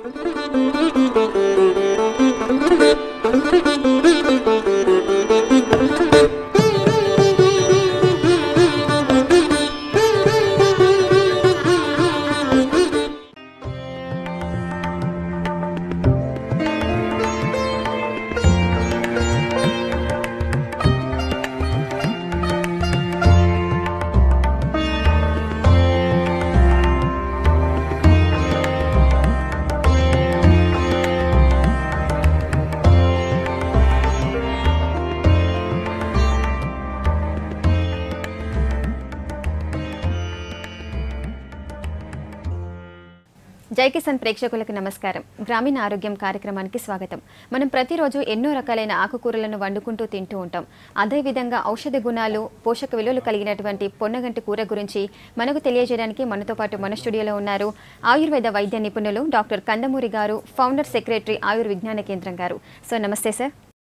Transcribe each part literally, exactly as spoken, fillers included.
జై కిసాన్ ప్రేక్షకులకు నమస్కారం. గ్రామీణ ఆరోగ్యం కార్యక్రమానికి స్వాగతం. మనం ప్రతిరోజు ఎన్నో రకాలైన ఆకుకూరలను వండుకుంటూ తింటూ ఉంటాం. అదేవిధంగా ఔషధ గుణాలు, పోషక విలువలు కలిగినటువంటి పొన్నగంటి కూర గురించి మనకు తెలియజేయడానికి మనతో పాటు మన స్టూడియోలో ఉన్నారు ఆయుర్వేద వైద్య నిపుణులు డాక్టర్ కందమూరి గారు, ఫౌండర్ సెక్రటరీ ఆయుర్విజ్ఞాన కేంద్రం గారు. సో నమస్తే సార్.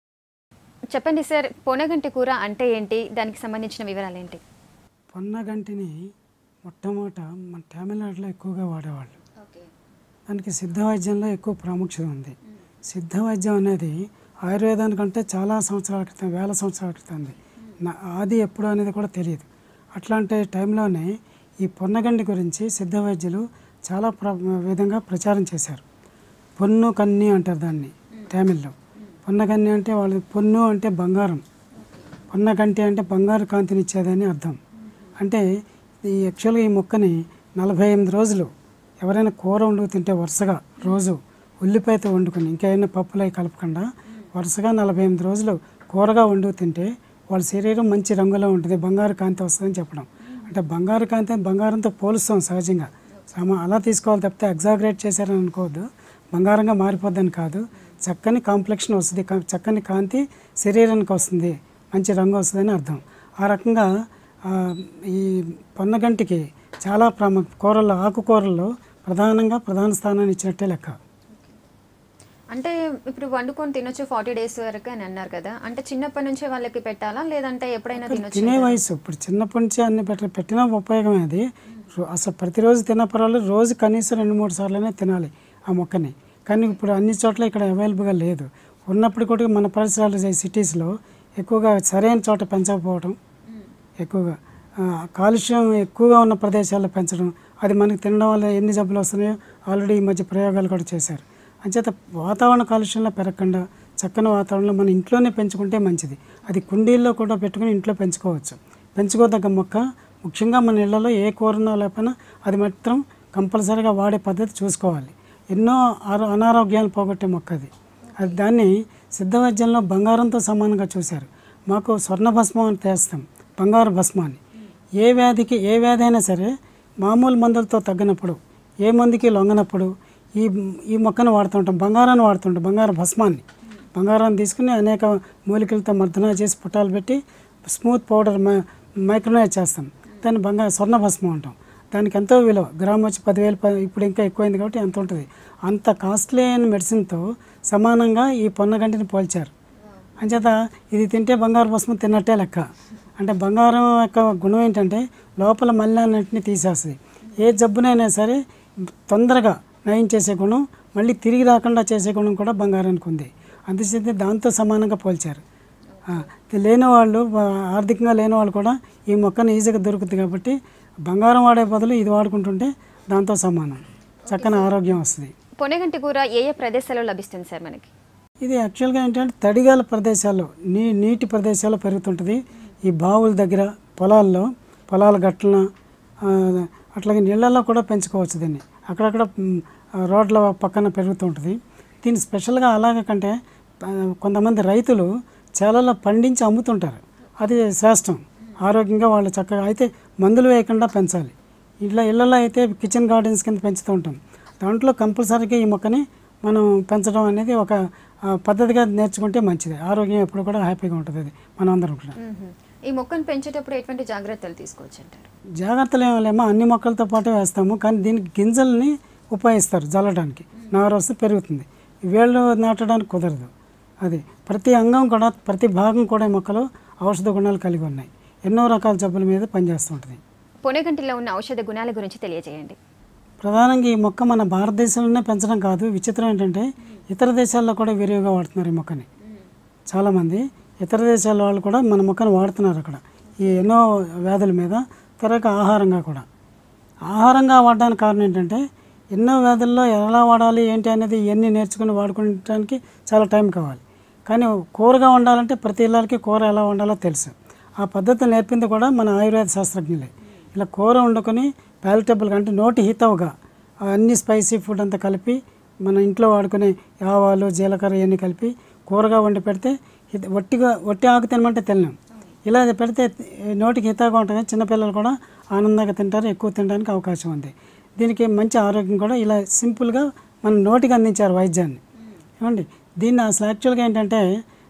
చెప్పండి సార్, పొన్నగంటి కూర అంటే ఏంటి, దానికి సంబంధించిన వివరాలు ఏంటి? పొన్నగంటిని మొట్టమొదట మన తమిళనాడులో ఎక్కువగా వాడేవాళ్ళు. దానికి సిద్ధ వైద్యంలో ఎక్కువ ప్రాముఖ్యత ఉంది. సిద్ధ వైద్యం అనేది ఆయుర్వేదానికంటే చాలా సంవత్సరాల క్రితం, వేల సంవత్సరాల క్రితం ఉంది. నా ఆది ఎప్పుడు అనేది కూడా తెలియదు. అట్లాంటి టైంలోనే ఈ పొన్నగంటి గురించి సిద్ధ వైద్యులు చాలా ప్ర విధంగా ప్రచారం చేశారు. పొన్ను కన్ని అంటారు దాన్ని తమిళ్లో. పొన్నగన్ని అంటే వాళ్ళు, పొన్ను అంటే బంగారం, పొన్నగంటి అంటే బంగారు కాంతినిచ్చేదని అర్థం. అంటే ఈ యాక్చువల్గా ఈ మొక్కని నలభై ఎనిమిది రోజులు ఎవరైనా కూర వండుకు తింటే వరుసగా రోజు ఉల్లిపాయతో వండుకొని ఇంకేమైనా పప్పులు అవి కలపకుండా వరుసగా నలభై ఎనిమిది రోజులు కూరగా వండుకు తింటే వాళ్ళ శరీరం మంచి రంగులో ఉంటుంది, బంగారు కాంతి వస్తుందని చెప్పడం. అంటే బంగారు కాంతి బంగారంతో పోలుస్తాం సహజంగా, సమ అలా తీసుకోవాలి తప్పితే ఎగ్జాగరేట్ చేశారని అనుకోవద్దు. బంగారంగా మారిపోద్దని కాదు, చక్కని కాంప్లెక్షన్ వస్తుంది, చక్కని కాంతి శరీరానికి వస్తుంది, మంచి రంగు వస్తుందని అర్థం. ఆ రకంగా ఈ పొన్నగంటికి చాలా ప్రాముఖ్య, కూరల్లో ఆకుకూరల్లో ప్రధానంగా ప్రధాన స్థానాన్ని ఇచ్చినట్టే లెక్క. అంటే ఇప్పుడు వండుకొని తినొచ్చు ఫార్టీ డేస్ వరకు అని అన్నారు కదా, అంటే చిన్నప్పటి నుంచే వాళ్ళకి పెట్టాలా లేదంటే ఎప్పుడైనా తినొచ్చు? తినే వయసు ఇప్పుడు చిన్నప్పటి నుంచి అన్ని పెట్ట పెట్టిన ఉపయోగమే అది. అసలు ప్రతిరోజు తిన్న పర్వాలేదు, రోజు కనీసం రెండు మూడు సార్లనే తినాలి ఆ మొక్కని. కానీ ఇప్పుడు అన్ని చోట్ల ఇక్కడ అవైలబుల్గా లేదు. ఉన్నప్పుడు కూడా మన పరిసరాలు సిటీస్లో ఎక్కువగా సరైన చోట పెంచకపోవడం, ఎక్కువగా కాలుష్యం ఎక్కువగా ఉన్న ప్రదేశాల్లో పెంచడం, అది మనకి తినడం వల్ల ఎన్ని జబ్బులు వస్తున్నాయో ఆల్రెడీ ఈ మధ్య ప్రయోగాలు కూడా చేశారు. అంచేత వాతావరణ కాలుష్యంలో పెరగకుండా చక్కని వాతావరణంలో మన ఇంట్లోనే పెంచుకుంటే మంచిది. అది కుండీల్లో కూడా పెట్టుకుని ఇంట్లో పెంచుకోవచ్చు. పెంచుకోదగ్గ మొక్క. ముఖ్యంగా మన ఇళ్లలో ఏ కూరనో లేకపోయినా అది మాత్రం కంపల్సరీగా వాడే పద్ధతి చూసుకోవాలి. ఎన్నో ఆరో అనారోగ్యాలు పోగొట్టే మొక్క అది. అది దాన్ని సిద్ధ వైద్యంలో బంగారంతో సమానంగా చూశారు. మాకు స్వర్ణ భస్మం అని తెస్తాం, బంగారు భస్మాన్ని. ఏ వ్యాధికి ఏ వ్యాధి అయినా సరే మామూలు మందులతో తగ్గినప్పుడు, ఏ మందుకి లొంగనప్పుడు ఈ ఈ మొక్కను వాడుతుంటాం, బంగారాన్ని వాడుతుంటాం, బంగారు భస్మాన్ని. బంగారాన్ని తీసుకుని అనేక మూలికలతో మర్దన చేసి పుట్టాలు పెట్టి స్మూత్ పౌడర్ మైక్రోనైజ్ చేస్తాం, దాన్ని బంగారు స్వర్ణ భస్మం అంటాం. దానికి ఎంతో విలువ, గ్రామ్ వచ్చి పదివేలు, ఇప్పుడు ఇంకా ఎక్కువైంది కాబట్టి ఎంత ఉంటుంది. అంత కాస్ట్లీ అయిన మెడిసిన్తో సమానంగా ఈ పొన్నగంటిని పోల్చారు. అంచేత ఇది తింటే బంగారు భస్మం తిన్నట్టే లెక్క. అంటే బంగారం యొక్క గుణం ఏంటంటే లోపల మలినాన్నింటినీ తీసేస్తుంది. ఏ జబ్బునైనా సరే తొందరగా నయం చేసే గుణం, మళ్ళీ తిరిగి రాకుండా చేసే గుణం కూడా బంగారానికి ఉంది. అందుచేత దాంతో సమానంగా పోల్చారు. లేని వాళ్ళు, ఆర్థికంగా లేని వాళ్ళు కూడా ఈ మొక్కను ఈజీగా దొరుకుతుంది కాబట్టి బంగారం వాడే బదులు ఇది వాడుకుంటుంటే దాంతో సమానం, చక్కని ఆరోగ్యం వస్తుంది. పొన్నగంటి కూర ఏ ఏ ప్రదేశాల్లో లభిస్తుంది సార్ మనకి? ఇది యాక్చువల్గా ఏంటంటే తడిగాల ప్రదేశాల్లో, నీ నీటి ప్రదేశాల్లో పెరుగుతుంటుంది. ఈ బావుల దగ్గర, పొలాల్లో, పొలాల గట్లన, అట్లాగే నీళ్ళల్లో కూడా పెంచుకోవచ్చు దీన్ని. అక్కడక్కడ రోడ్ల పక్కన పెరుగుతుంటుంది. దీన్ని స్పెషల్గా అలాగే కంటే కొంతమంది రైతులు చేలలో పండించి అమ్ముతుంటారు. అది శ్రేష్టం, ఆరోగ్యంగా వాళ్ళు చక్కగా. అయితే మందులు వేయకుండా పెంచాలి. ఇట్లా ఇళ్ళల్లో అయితే కిచెన్ గార్డెన్స్ కింద పెంచుతూ ఉంటాం. దాంట్లో కంపల్సరీగా ఈ మొక్కని మనం పెంచడం అనేది ఒక పద్ధతిగా నేర్చుకుంటే మంచిది. ఆరోగ్యం ఎప్పుడు కూడా హ్యాపీగా ఉంటుంది. అది మనం అందరం కూడా. ఈ మొక్కను పెంచేటప్పుడు ఎటువంటి జాగ్రత్తలు తీసుకోవచ్చు అంటారు? జాగ్రత్తలు ఏమలేమో అన్ని మొక్కలతో పాటు వేస్తాము, కానీ దీనికి గింజల్ని ఉపయోగిస్తారు జల్లడానికి. నారు వస్తే పెరుగుతుంది. వేళ్ళు నాటడానికి కుదరదు. అది ప్రతి అంగం కూడా, ప్రతి భాగం కూడా ఈ మొక్కలు ఔషధ గుణాలు కలిగి ఉన్నాయి. ఎన్నో రకాల జబ్బుల మీద పనిచేస్తూ ఉంటుంది. పొన్నగంటిలో ఉన్న ఔషధ గుణాల గురించి తెలియజేయండి. ప్రధానంగా ఈ మొక్క మన భారతదేశంలోనే పెంచడం కాదు, విచిత్రం ఏంటంటే ఇతర దేశాల్లో కూడా విరివిగా వాడుతున్నారు ఈ మొక్కని. చాలామంది ఇతర దేశాల వాళ్ళు కూడా మన మొక్కను వాడుతున్నారు అక్కడ ఈ ఎన్నో వ్యాధుల మీద, తర్వాత ఆహారంగా కూడా. ఆహారంగా వాడడానికి కారణం ఏంటంటే ఎన్నో వ్యాధుల్లో ఎలా వాడాలి ఏంటి అనేది ఇవన్నీ నేర్చుకుని వాడుకోవడానికి చాలా టైం కావాలి. కానీ కూరగా వండాలంటే ప్రతి ఇళ్ళకి కూర ఎలా వండాలో తెలుసు. ఆ పద్ధతి నేర్పింది కూడా మన ఆయుర్వేద శాస్త్రజ్ఞులే. ఇలా కూర వండుకొని ప్యాలెటబుల్గా అంటే నోటి హితవుగా అన్ని స్పైసీ ఫుడ్ అంతా కలిపి మన ఇంట్లో వాడుకునే ఆవాలు జీలకర్ర ఇవన్నీ కలిపి కూరగా వండి పెడితే వట్టిగా వట్టి ఆకు తినమంటే తినలేం. ఇలా పెడితే నోటికి హితగా ఉంటుంది, చిన్నపిల్లలు కూడా ఆనందంగా తింటారు, ఎక్కువ తినడానికి అవకాశం ఉంది. దీనికి మంచి ఆరోగ్యం కూడా ఇలా సింపుల్గా మన నోటికి అందించారు వైద్యాన్ని. ఏమండి దీన్ని అసలు యాక్చువల్గా ఏంటంటే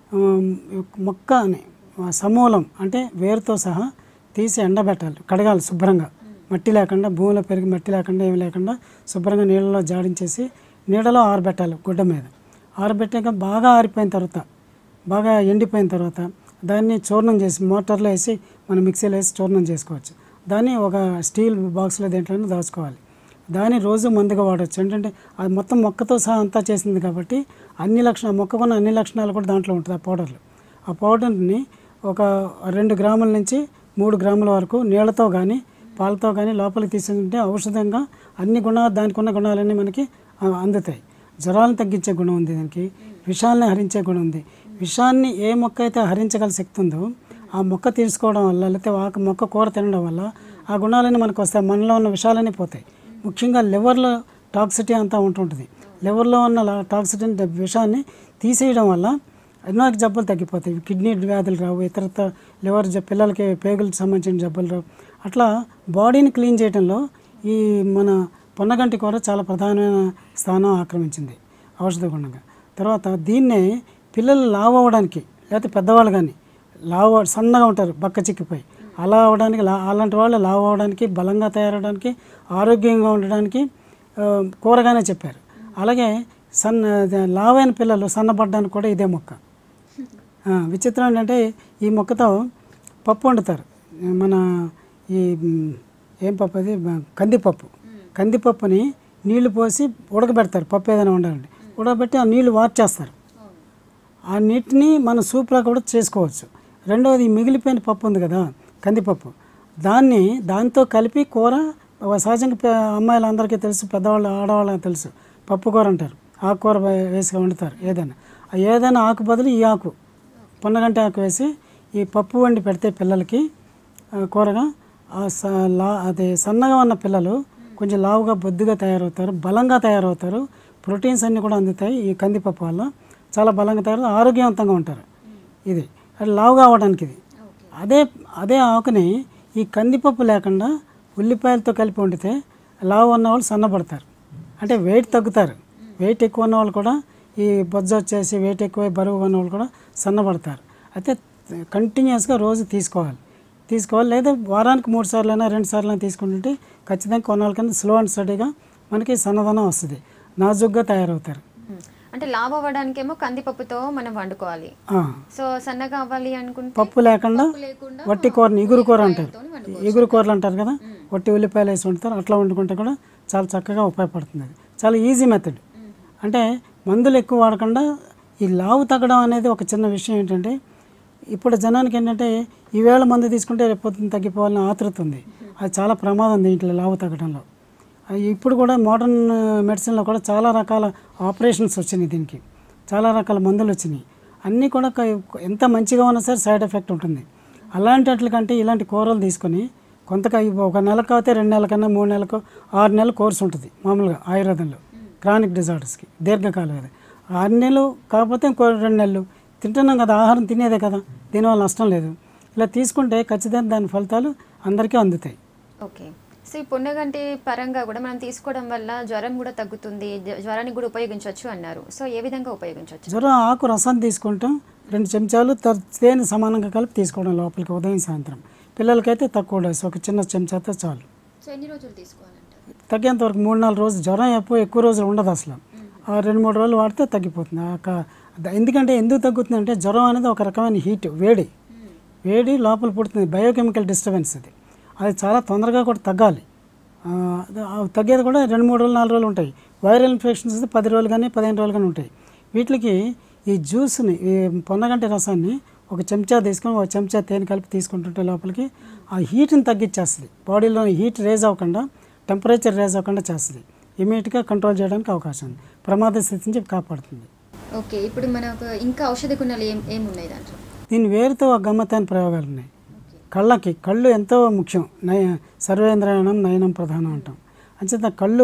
మొక్క అని సమూలం అంటే వేరుతో సహా తీసి ఎండబెట్టాలి, కడగాలి శుభ్రంగా, మట్టి లేకుండా భూమిలో పెరిగి మట్టి లేకుండా ఏమి లేకుండా శుభ్రంగా నీళ్ళలో జాడించేసి నీడలో ఆరబెట్టాలి గుడ్డ మీద. ఆరబెట్టాక బాగా ఆరిపోయిన తర్వాత, బాగా ఎండిపోయిన తర్వాత దాన్ని చూర్ణం చేసి మోటార్లో వేసి మనం మిక్సీలో వేసి చూర్ణం చేసుకోవచ్చు. దాన్ని ఒక స్టీల్ బాక్స్లో దేంట్లోనే దాచుకోవాలి. దాన్ని రోజు మందుగా వాడవచ్చు. ఏంటంటే అది మొత్తం మొక్కతో సహా అంతా చేసింది కాబట్టి అన్ని లక్షణాలు మొక్కకున్న అన్ని లక్షణాలు కూడా దాంట్లో ఉంటుంది ఆ పౌడర్లు. ఆ పౌడర్ని ఒక రెండు గ్రాముల నుంచి మూడు గ్రాముల వరకు నీళ్ళతో కానీ పాలతో కానీ లోపలికి తీసుకుంటే ఔషధంగా అన్ని గుణాలు దానికి ఉన్న గుణాలన్నీ మనకి అందుతాయి. జ్వరాలను తగ్గించే గుణం ఉంది దానికి, విషాన్ని హరించే గుణం ఉంది. విషాన్ని ఏ మొక్క అయితే హరించగల శక్తి ఉందో ఆ మొక్క తీసుకోవడం వల్ల లేకపోతే ఆ మొక్క కూర తినడం వల్ల ఆ గుణాలన్నీ మనకు వస్తాయి, మనలో ఉన్న విషాలన్నీ పోతాయి. ముఖ్యంగా లివర్లో టాక్సిటీ అంతా ఉంటుంటుంది. లివర్లో ఉన్న టాక్సిటీ విషాన్ని తీసేయడం వల్ల ఎన్నో జబ్బులు తగ్గిపోతాయి. కిడ్నీ వ్యాధులు రావు, ఇతరత లివర్ పిల్లలకి పేగులకు సంబంధించిన జబ్బులు రావు. అట్లా బాడీని క్లీన్ చేయడంలో ఈ మన పొన్నగంటి కూర చాలా ప్రధానమైన స్థానం ఆక్రమించింది ఔషధ గుణంగా. తర్వాత దీన్నే పిల్లలు లావు అవ్వడానికి లేకపోతే పెద్దవాళ్ళు కానీ లావు సన్నగా ఉంటారు బక్క చిక్కిపోయి, అలా అవ్వడానికి అలాంటి వాళ్ళు లావు అవ్వడానికి, బలంగా తయారవడానికి, ఆరోగ్యంగా ఉండడానికి కూరగానే చెప్పారు. అలాగే సన్న లావైన పిల్లలు సన్నపడడానికి కూడా ఇదే మొక్క. విచిత్రం ఏంటంటే ఈ మొక్కతో పప్పు వండుతారు. మన ఈ ఏం పప్పు అది కందిపప్పు. కందిపప్పుని నీళ్లు పోసి ఉడకబెడతారు పప్పు ఏదైనా వండాలంటే. ఉడకబెట్టి ఆ నీళ్లు వార్చేస్తారు. ఆ నీటిని మనం సూప్లా కూడా చేసుకోవచ్చు. రెండవది మిగిలిపోయిన పప్పు ఉంది కదా కందిపప్పు, దాన్ని దాంతో కలిపి కూర సహజంగా అమ్మాయిలు అందరికీ తెలుసు, పెద్దవాళ్ళు ఆడవాళ్ళకి తెలుసు, పప్పు కూర అంటారు. ఆకుకూర వేసి వండుతారు. ఏదైనా ఏదైనా ఆకు బదులు ఈ ఆకు పొన్నగంటి ఆకు వేసి ఈ పప్పు వండి పెడితే పిల్లలకి కూరగా లా అది సన్నగా ఉన్న పిల్లలు కొంచెం లావుగా బొద్దుగా తయారవుతారు, బలంగా తయారవుతారు. ప్రోటీన్స్ అన్నీ కూడా అందుతాయి ఈ కందిపప్పు వల్ల. చాలా బలంగా తయారు, ఆరోగ్యవంతంగా ఉంటారు. ఇది అది లావుగా అవ్వడానికి. ఇది అదే అదే ఆకుని ఈ కందిపప్పు లేకుండా ఉల్లిపాయలతో కలిపి వండితే లావు ఉన్నవాళ్ళు సన్నపడతారు, అంటే వెయిట్ తగ్గుతారు. వెయిట్ ఎక్కువ ఉన్నవాళ్ళు కూడా ఈ బొజ్జ వచ్చేసి వెయిట్ ఎక్కువ బరువు ఉన్నవాళ్ళు కూడా సన్నపడతారు. అయితే కంటిన్యూస్గా రోజు తీసుకోవాలి తీసుకోవాలి లేదా వారానికి మూడు సార్లు అయినా రెండు సార్లు అయినా తీసుకుంటుంటే ఖచ్చితంగా కొన్నాళ్ళ కన్నా స్లో అండ్ స్టడీగా మనకి సన్నదనం వస్తుంది, నాజుగ్గా తయారవుతారు. అంటే లావు అవ్వడానికేమో కందిపప్పుతో మనం వండుకోవాలి. సో సన్నగా అవ్వాలి అనుకుంటే పప్పు లేకుండా వట్టి కూరని ఇగురు కూర అంటారు, ఇగురు కూరలు అంటారు కదా, వట్టి ఉల్లిపాయలు వేసి వండుతారు. అట్లా వండుకుంటే కూడా చాలా చక్కగా ఉపయోగపడుతుంది. అది చాలా ఈజీ మెథడ్. అంటే మందులు ఎక్కువ వాడకుండా ఈ లావు తగ్గడం అనేది ఒక చిన్న విషయం. ఏంటంటే ఇప్పుడు జనానికి ఏంటంటే ఈవేళ మందు తీసుకుంటే రేపు పొద్దున్న తగ్గిపోవాలని ఆతృత ఉంది. అది చాలా ప్రమాదం దీంట్లో లావు తగ్గడంలో. ఇప్పుడు కూడా మోడర్న్ మెడిసిన్లో కూడా చాలా రకాల ఆపరేషన్స్ వచ్చినాయి, దీనికి చాలా రకాల మందులు వచ్చినాయి. అన్నీ కూడా ఎంత మంచిగా ఉన్నా సరే సైడ్ ఎఫెక్ట్ ఉంటుంది. అలాంటి వాటికంటే ఇలాంటి కూరలు తీసుకొని కొంతగా ఒక నెలకు అయితే రెండు నెలల కన్నా మూడు నెలలకు ఆరు నెలల కోర్సు ఉంటుంది మామూలుగా ఆయుర్వేదంలో క్రానిక్ డిజార్డర్స్కి, దీర్ఘకాలం. అది ఆరు నెలలు కాకపోతే ఇంకో రెండు నెలలు తింటున్నాం కదా, ఆహారం తినేదే కదా, దీనివల్ల నష్టం లేదు. ఇలా తీసుకుంటే ఖచ్చితంగా దాని ఫలితాలు అందరికీ అందుతాయి. ఓకే. సో ఈ పొన్నగంటి పరంగా కూడా మనం తీసుకోవడం వల్ల జ్వరం కూడా తగ్గుతుంది, జ్వరానికి కూడా ఉపయోగించవచ్చు అన్నారు. సో ఏ విధంగా ఉపయోగించవచ్చు? జ్వరం ఆకు రసం తీసుకుంటాం, రెండు చెంచాలు తేనె సమానంగా కలిపి తీసుకోవడం లోపలికి ఉదయం సాయంత్రం. పిల్లలకైతే తక్కువ డోసు, ఒక చిన్న చెంచాతో చాలు. సో ఎన్ని రోజులు తీసుకోవాలంటారు? తగ్గేంత వరకు మూడు నాలుగు రోజులు. జ్వరం ఎప్పుడు ఎక్కువ రోజులు ఉండదు అసలు, ఆ రెండు మూడు రోజులు వాడితే తగ్గిపోతుంది. ఎందుకంటే ఎందుకు తగ్గుతుంది అంటే జ్వరం అనేది ఒక రకమైన హీట్, వేడి వేడి లోపల పుడుతుంది, బయోకెమికల్ డిస్టర్బెన్స్. అది అది చాలా తొందరగా కూడా తగ్గాలి. ఆ, అవి తగ్గేది కూడా రెండు మూడు రోజులు నాలుగు రోజులు ఉంటాయి. వైరల్ ఇన్ఫెక్షన్స్ అయితే పది రోజులు కానీ పదిహేను రోజులు కానీ ఉంటాయి. వీటికి ఈ జ్యూస్ని ఈ పొన్నగంటి రసాన్ని ఒక చెంచా తీసుకొని ఒక చెంచా తేనె కలిపి తీసుకుంటుంటే లోపలికి ఆ హీట్ని తగ్గించేస్తుంది. బాడీలో హీట్ రేజ్ అవ్వకుండా టెంపరేచర్ రేజ్ అవ్వకుండా చేస్తుంది. ఇమీడియట్గా కంట్రోల్ చేయడానికి అవకాశం ఉంది. ప్రమాద స్థితి నుంచి కాపాడుతుంది. ఓకే, ఇప్పుడు మనకు ఇంకా ఔషధ గుణాలు ఏం ఏమున్నాయి దాంట్లో? దీని వేరుతో గమ్మత్తైన ప్రయోగాలు ఉన్నాయి. కళ్ళకి కళ్ళు ఎంతో ముఖ్యం. నయ సర్వేంద్రయనం నయనం ప్రధానం అంటాం. అంచేత కళ్ళు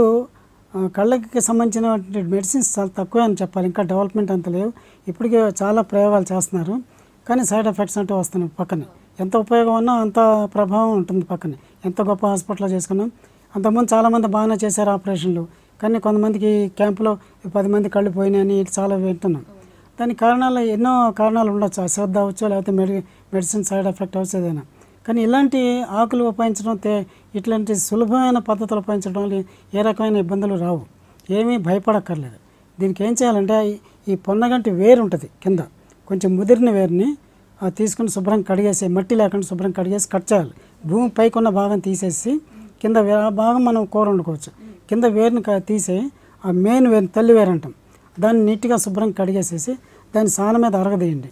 కళ్ళకి సంబంధించినటువంటి మెడిసిన్స్ చాలా తక్కువే అని చెప్పాలి. ఇంకా డెవలప్మెంట్ అంత లేవు. ఇప్పటికే చాలా ప్రయోగాలు చేస్తున్నారు, కానీ సైడ్ ఎఫెక్ట్స్ అంటూ వస్తున్నాయి. పక్కనే ఎంత ఉపయోగం ఉన్నా అంత ప్రభావం ఉంటుంది. పక్కనే ఎంత గొప్ప హాస్పిటల్లో చేసుకున్నాం. అంతకుముందు చాలామంది బాగానే చేశారు ఆపరేషన్లు, కానీ కొంతమందికి క్యాంపులో పది మంది కళ్ళు పోయినాయని చాలా వింటున్నాం. దానికి కారణాలు ఎన్నో కారణాలు ఉండొచ్చు. అశ్రద్ధ అవ్వచ్చు, లేకపోతే మెడి మెడిసిన్ సైడ్ ఎఫెక్ట్ అవ్వచ్చు, ఏదైనా. కానీ ఇలాంటి ఆకులు ఉపయోగించడం తే ఇట్లాంటి సులభమైన పద్ధతులు ఉపయోగించడం వల్ల ఏ రకమైన ఇబ్బందులు రావు. ఏమీ భయపడక్కర్లేదు. దీనికి ఏం చేయాలంటే ఈ పొన్నగంటి వేరు ఉంటుంది కింద, కొంచెం ముదిరిన వేరుని తీసుకుని శుభ్రం కడిగేసి, మట్టి లేకుండా శుభ్రం కడిగేసి కట్ చేయాలి. భూమి పైకి ఉన్న భాగం తీసేసి కింద ఆ భాగం మనం కూర వండుకోవచ్చు. కింద వేరుని తీసి ఆ మెయిన్ వేరు తల్లి వేరు అంటాం, దాన్ని నీట్గా శుభ్రం కడిగేసేసి దాన్ని సాన మీద అరగదీయండి.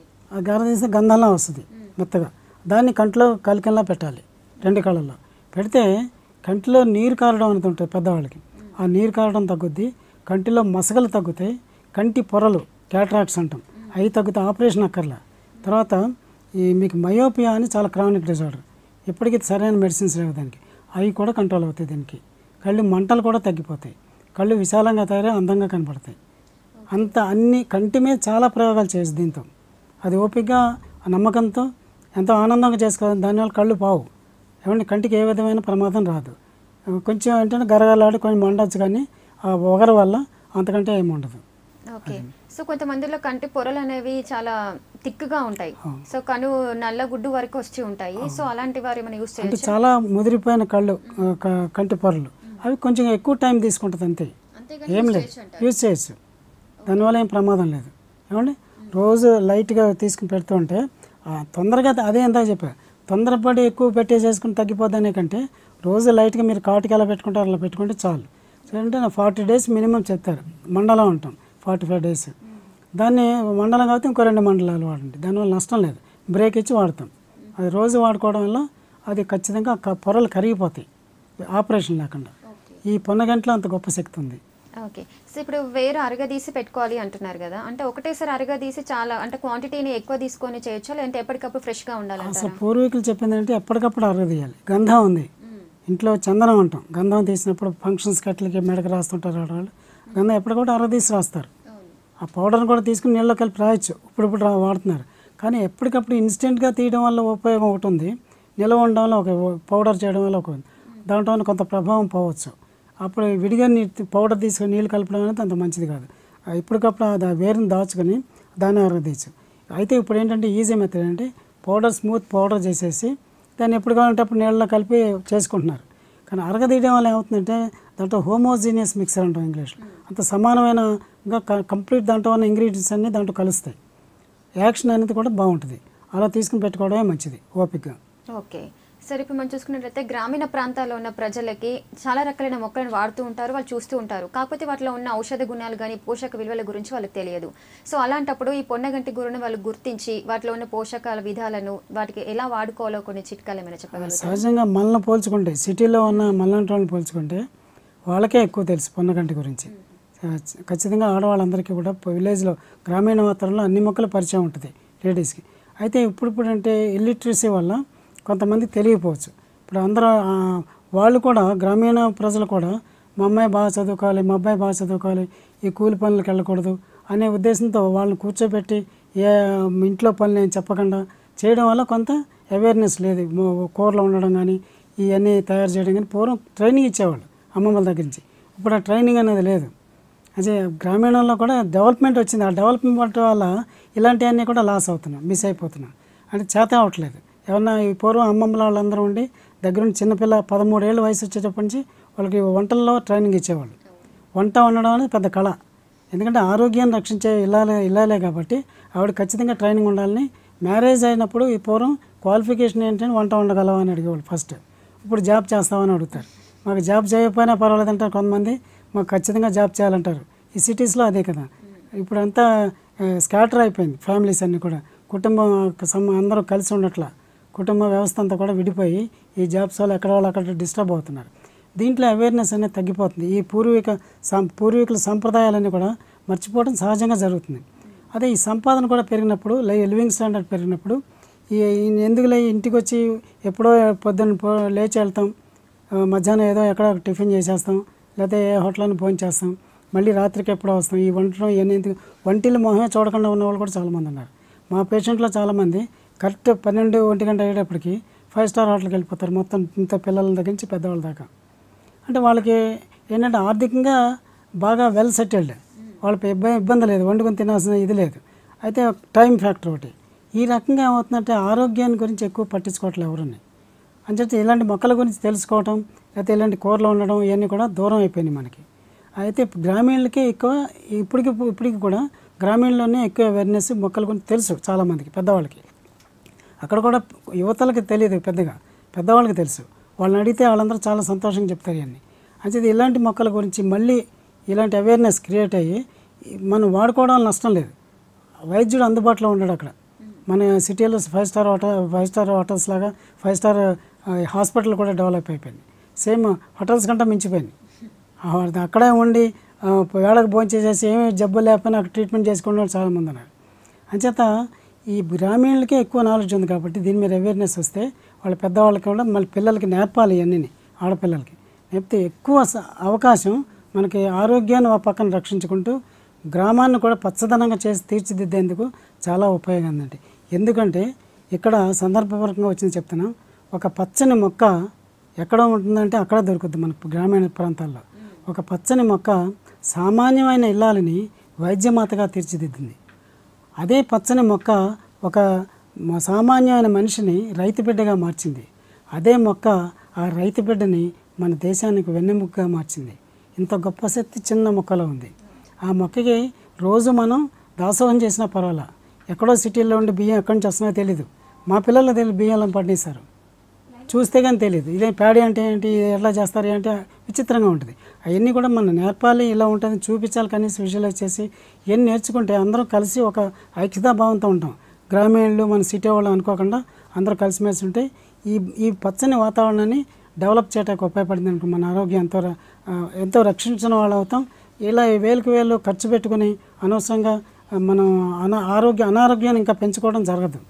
ఆ అరగదీస్తే గంధంలా వస్తుంది మెత్తగా. దాన్ని కంట్లో కలికంలా పెట్టాలి, రెండు కళ్ళల్లో పెడితే కంటిలో నీరు కారడం అనేది ఉంటుంది పెద్దవాళ్ళకి. ఆ నీరు కారడం తగ్గుద్ది, కంటిలో మసకలు తగ్గుతాయి, కంటి పొరలు క్యాట్రాక్ట్స్ అంటాం అవి తగ్గుతాయి. ఆపరేషన్ అక్కర్లా. తర్వాత ఈ మీకు మయోపియా అని చాలా క్రానిక్ డిజార్డర్, ఇప్పటికీ సరైన మెడిసిన్స్ లేవు దానికి, అవి కూడా కంట్రోల్ అవుతాయి. దీనికి కళ్ళు మంటలు కూడా తగ్గిపోతాయి, కళ్ళు విశాలంగా తయారై అందంగా కనపడతాయి. అంత అన్ని కంటి మీద చాలా ప్రయోగాలు చేయొచ్చు దీంతో. అది ఓపికగా నమ్మకంతో ఎంతో ఆనందంగా చేసుకోవాలి. దానివల్ల కళ్ళు పావు, ఏమంటే కంటికి ఏ విధమైన ప్రమాదం రాదు. కొంచెం ఏంటంటే గరగలాడి కొంచెం మండొచ్చు, కానీ ఆ ఒగరు వల్ల అంతకంటే ఏమి ఉండదు. ఓకే, సో కొంతమందిలో కంటి పొరలు అనేవి చాలా థిక్గా ఉంటాయి, సో కను నల్ల గుడ్డు వరకు వచ్చి ఉంటాయి. సో అలాంటి వారు ఏమైనా యూస్ అంటే చాలా ముదిరిపోయిన కళ్ళు కంటి పొరలు అవి కొంచెం ఎక్కువ టైం తీసుకుంటుంది అంతే, ఏం లేదు, యూజ్ చేయొచ్చు. దానివల్ల ఏం ప్రమాదం లేదు. ఏమండి రోజు లైట్గా తీసుకుని పెడుతూ ఉంటే తొందరగా అదే ఎంత చెప్పా, తొందరపడి ఎక్కువ పెట్టేసేసుకుని తగ్గిపోద్దనే కంటే రోజు లైట్గా మీరు కాటుకి ఎలా పెట్టుకుంటారు అలా పెట్టుకుంటే చాలు. అంటే ఫార్టీ డేస్ మినిమం చెప్తారు, మండలం ఉంటాం ఫార్టీ ఫైవ్ డేస్. దాన్ని మండలం కాబట్టి ఇంకో రెండు మండలాలు వాడండి, దానివల్ల నష్టం లేదు. బ్రేక్ ఇచ్చి వాడతాం. అది రోజు వాడుకోవడం వల్ల అది ఖచ్చితంగా పొరలు కరిగిపోతాయి ఆపరేషన్ లేకుండా. ఈ పొన్నగంటలో అంత గొప్ప శక్తి ఉంది. ఓకే, సో ఇప్పుడు వేరు అరగదీసి పెట్టుకోవాలి అంటున్నారు కదా, అంటే ఒకటేసారి అరగదీసి చాలా అంటే క్వాంటిటీని ఎక్కువ తీసుకొని చేయొచ్చా, లేదంటే ఎప్పటికప్పుడు ఫ్రెష్గా ఉండాలి? అసలు పూర్వీకులు చెప్పింది అంటే ఎప్పటికప్పుడు అరగదీయాలి. గంధం ఉంది ఇంట్లో, చందనం అంటాం, గంధం తీసినప్పుడు ఫంక్షన్స్ కట్లకి మెడకు రాస్తుంటారు ఆడవాళ్ళు. గంధం ఎప్పటికప్పుడు అరగదీసి రాస్తారు. ఆ పౌడర్ని కూడా తీసుకుని నీళ్ళలో కలిపి రాయొచ్చు, ఇప్పుడిప్పుడు వాడుతున్నారు. కానీ ఎప్పటికప్పుడు ఇన్స్టెంట్గా తీయడం వల్ల ఉపయోగం ఒకటి ఉంది, నిల్వ ఉండడం వల్ల ఒక పౌడర్ చేయడం వల్ల ఒక దాంట్లో కొంత ప్రభావం పోవచ్చు. అప్పుడు విడిగా నీ పౌడర్ తీసుకొని నీళ్ళు కలపడం అనేది అంత మంచిది కాదు. ఇప్పటికప్పుడు ఆ వేరుని దాచుకొని దాన్ని అరగదీయచ్చు. అయితే ఇప్పుడు ఏంటంటే ఈజీ మెథడ్ అంటే పౌడర్ స్మూత్ పౌడర్ చేసేసి దాన్ని ఎప్పుడు కావాలంటే అప్పుడు నీళ్ళలో కలిపి చేసుకుంటున్నారు. కానీ అరగదీయడం వల్ల ఏమవుతుందంటే దాంట్లో హోమోజీనియస్ మిక్సర్ అంటాం ఇంగ్లీష్లో, అంత సమానమైన ఇంకా కంప్లీట్ దాంట్లో ఉన్న ఇంగ్రీడియంట్స్ అన్నీ దాంట్లో కలుస్తాయి. యాక్షన్ అనేది కూడా బాగుంటుంది. అలా తీసుకుని పెట్టుకోవడమే మంచిది ఓపికగా. ఓకే, సరే ఇప్పుడు మనం చూసుకున్నట్లయితే గ్రామీణ ప్రాంతాల్లో ఉన్న ప్రజలకి చాలా రకాలైన మొక్కలను వాడుతూ ఉంటారు, వాళ్ళు చూస్తూ ఉంటారు. కాకపోతే వాటిలో ఉన్న ఔషధ గుణాలు కానీ పోషక విలువల గురించి వాళ్ళకి తెలియదు. సో అలాంటప్పుడు ఈ పొన్నగంటి గురుని వాళ్ళు గుర్తించి వాటిలో ఉన్న పోషకాల విధాలను వాటికి ఎలా వాడుకోవాలో కొన్ని చిట్కాలు ఏమైనా చెప్పగలరు? సహజంగా మనల్ని పోల్చుకుంటే సిటీలో ఉన్న మనలాంటి వాళ్ళని పోల్చుకుంటే వాళ్ళకే ఎక్కువ తెలుసు పొన్నగంటి గురించి. ఖచ్చితంగా ఆడవాళ్ళందరికీ కూడా విలేజ్లో గ్రామీణ వాతావరణంలో అన్ని మొక్కలు పరిచయం ఉంటుంది లేడీస్కి. అయితే ఇప్పుడు ఇప్పుడు అంటే ఇల్లిటరసీ వల్ల కొంతమందికి తెలియకపోవచ్చు. ఇప్పుడు అందరూ వాళ్ళు కూడా గ్రామీణ ప్రజలు కూడా మా అమ్మాయి బాగా చదువుకోవాలి, మా అబ్బాయి బాగా చదువుకోవాలి, ఈ కూలి పనులకు వెళ్ళకూడదు అనే ఉద్దేశంతో వాళ్ళని కూర్చోబెట్టి ఏ ఇంట్లో పనులు ఏం చెప్పకుండా చేయడం వల్ల కొంత అవేర్నెస్ లేదు. కూరలో ఉండడం కానీ ఇవన్నీ తయారు చేయడం కానీ పూర్వం ట్రైనింగ్ ఇచ్చేవాళ్ళు అమ్మమ్మల దగ్గర నుంచి. ఇప్పుడు ఆ ట్రైనింగ్ అనేది లేదు. అదే గ్రామీణంలో కూడా డెవలప్మెంట్ వచ్చింది. ఆ డెవలప్మెంట్ వల్ల ఇలాంటివన్నీ కూడా లాస్ అవుతున్నాం, మిస్ అయిపోతున్నాం, అంటే చేత అవ్వట్లేదు. ఏమన్నా ఈ పూర్వం అమ్మమ్మల వాళ్ళందరూ ఉండి దగ్గరుండి చిన్నపిల్ల పదమూడేళ్ళ వయసు వచ్చేటప్పటి నుంచి వాళ్ళకి వంటల్లో ట్రైనింగ్ ఇచ్చేవాళ్ళు. వంట వండడం అనేది పెద్ద కళ, ఎందుకంటే ఆరోగ్యాన్ని రక్షించే ఇల్లాలే ఇల్లాలే కాబట్టి ఆవిడ ఖచ్చితంగా ట్రైనింగ్ ఉండాలని. మ్యారేజ్ అయినప్పుడు ఈ పూర్వం క్వాలిఫికేషన్ ఏంటంటే వంట వండగలవా అని అడిగేవాళ్ళు ఫస్ట్. ఇప్పుడు జాబ్ చేస్తామని అడుగుతారు. మాకు జాబ్ చేయకపోయినా పర్వాలేదు అంటారు కొంతమంది, మాకు ఖచ్చితంగా జాబ్ చేయాలంటారు. ఈ సిటీస్లో అదే కదా, ఇప్పుడంతా స్కాటర్ అయిపోయింది ఫ్యామిలీస్ అన్నీ కూడా, కుటుంబం సమ అందరూ కలిసి ఉండట్లా, కుటుంబ వ్యవస్థ అంతా కూడా విడిపోయి ఈ జాబ్స్ వాళ్ళు ఎక్కడ వాళ్ళు అక్కడ డిస్టర్బ్ అవుతున్నారు. దీంట్లో అవేర్నెస్ అనేది తగ్గిపోతుంది. ఈ పూర్వీక సం పూర్వీకుల సంప్రదాయాలన్నీ కూడా మర్చిపోవడం సహజంగా జరుగుతుంది. అదే ఈ సంపాదన కూడా పెరిగినప్పుడు, లివింగ్ స్టాండర్డ్ పెరిగినప్పుడు ఈ ఎందుకులే ఇంటికి వచ్చి ఎప్పుడో పొద్దున్న పో లేచి వెళ్తాం, మధ్యాహ్నం ఏదో ఎక్కడ టిఫిన్ చేసేస్తాం, లేకపోతే ఏ హోటల్ని భోజనం చేస్తాం, మళ్ళీ రాత్రికి ఎప్పుడో వస్తాం, ఈ వంటలో ఎన్ని వంటిల్లు మొహమే చూడకుండా ఉన్న వాళ్ళు కూడా చాలామంది ఉన్నారు. మా పేషెంట్లో చాలామంది కరెక్ట్ పన్నెండు ఒంటి గంట అయ్యేటప్పటికి ఫైవ్ స్టార్ హోటల్కి వెళ్ళిపోతారు, మొత్తం ఇంత పిల్లల దగ్గర నుంచి పెద్దవాళ్ళ దాకా. అంటే వాళ్ళకి ఏంటంటే ఆర్థికంగా బాగా వెల్ సెటిల్డ్, వాళ్ళకి ఇబ్బంది ఇబ్బంది లేదు, వండుకొని తినాల్సిన ఇది లేదు. అయితే టైం ఫ్యాక్టర్ ఒకటి. ఈ రకంగా ఏమవుతుందంటే ఆరోగ్యాన్ని గురించి ఎక్కువ పట్టించుకోవట్లేదు ఎవరుని. అంచేత ఇలాంటి మొక్కల గురించి తెలుసుకోవటం, లేకపోతే ఇలాంటి కూరలు ఉండడం ఇవన్నీ కూడా దూరం అయిపోయినాయి మనకి. అయితే గ్రామీణులకి ఎక్కువ ఇప్పటికి ఇప్పటికి కూడా గ్రామీణంలోనే ఎక్కువ అవేర్నెస్ మొక్కల గురించి తెలుసు చాలామందికి, పెద్దవాళ్ళకి. అక్కడ కూడా యువతలకి తెలియదు పెద్దగా, పెద్దవాళ్ళకి తెలుసు. వాళ్ళని అడిగితే వాళ్ళందరూ చాలా సంతోషంగా చెప్తారు ఇవన్నీ. అంటే ఇలాంటి మొక్కల గురించి మళ్ళీ ఇలాంటి అవేర్నెస్ క్రియేట్ అయ్యి మనం వాడుకోవడం నష్టం లేదు. వైద్యుడు అందుబాటులో ఉన్నాడు అక్కడ. మన సిటీలో five star hotel five star hotels లాగా ఫైవ్ స్టార్ హాస్పిటల్ కూడా డెవలప్ అయిపోయింది. సేమ్ హోటల్స్ కంటే మించిపోయింది. అక్కడే ఉండి వేళకు భోజనం చేసేసి ఏమీ జబ్బు లేకపోయినా అక్కడ ట్రీట్మెంట్ చేసుకునే వాళ్ళు చాలామంది ఉన్నారు. అంచేత ఈ గ్రామీణులకే ఎక్కువ నాలెడ్జ్ ఉంది కాబట్టి దీని మీద అవేర్నెస్ వస్తే వాళ్ళ పెద్దవాళ్ళకి కూడా మళ్ళీ పిల్లలకి నేర్పాలి, ఇవన్నీ ఆడపిల్లలకి నేర్పితే ఎక్కువ అవకాశం మనకి ఆరోగ్యాన్ని ఒక పక్కన రక్షించుకుంటూ గ్రామాన్ని కూడా పచ్చదనంగా చేసి తీర్చిదిద్దేందుకు చాలా ఉపయోగం ఉందండి. ఎందుకంటే ఇక్కడ సందర్భపరంగా వచ్చింది చెప్తున్నాం, ఒక పచ్చని మొక్క ఎక్కడ ఉంటుందంటే అక్కడ దొరుకుతుంది మనకు గ్రామీణ ప్రాంతాల్లో. ఒక పచ్చని మొక్క సామాన్యమైన ఇల్లాలని వైద్యమాతగా తీర్చిదిద్దింది. అదే పచ్చని మొక్క ఒక సామాన్యమైన మనిషిని రైతు బిడ్డగా మార్చింది. అదే మొక్క ఆ రైతు బిడ్డని మన దేశానికి వెన్నెముకగా మార్చింది. ఇంత గొప్ప శక్తి చిన్న మొక్కలో ఉంది. ఆ మొక్కకి రోజు మనం దాసోహం చేసినా పర్వాలా. ఎక్కడో సిటీల్లో ఉండి బియ్యం ఎక్కడి నుంచి వస్తున్నాయో తెలీదు. మా పిల్లలు తెలియదు, బియ్యంలో పండిస్తారు, చూస్తే కానీ తెలియదు. ఇదే ప్యాడీ అంటే ఏంటి, ఎట్లా చేస్తారు అంటే విచిత్రంగా ఉంటుంది. అవన్నీ కూడా మనం నేర్పాలి, ఇలా ఉంటుంది చూపించాలి, కనీసం విజువలైజ్ చేసి ఇవన్నీ నేర్చుకుంటే అందరం కలిసి ఒక ఐక్యతాభావంతో ఉంటాం. గ్రామీణులు మన సిటీ వాళ్ళు అనుకోకుండా అందరూ కలిసిమెలిసి ఉంటే ఈ ఈ పచ్చని వాతావరణాన్ని డెవలప్ చేయడానికి ఉపయోగపడింది అనుకో, మన ఆరోగ్యం ఎంతో ఎంతో రక్షించిన వాళ్ళు అవుతాం. ఇలా వేలకు వేలు ఖర్చు పెట్టుకుని అనవసరంగా మనం అనా ఆరోగ్య అనారోగ్యాన్ని ఇంకా పెంచుకోవడం జరగదు.